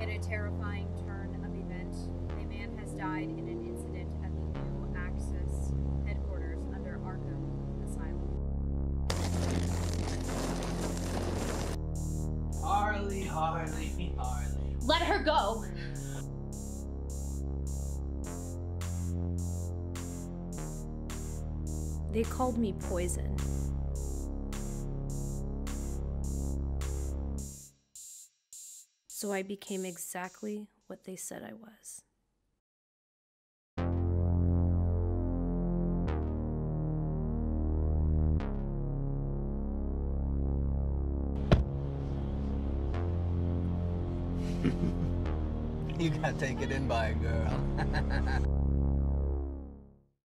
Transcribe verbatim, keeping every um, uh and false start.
In a terrifying turn of event, a man has died in an incident at the new Axis headquarters under Arkham Asylum. Harley, Harley, Harley. Let her go! They called me poison. So I became exactly what they said I was. You got taken in by a girl.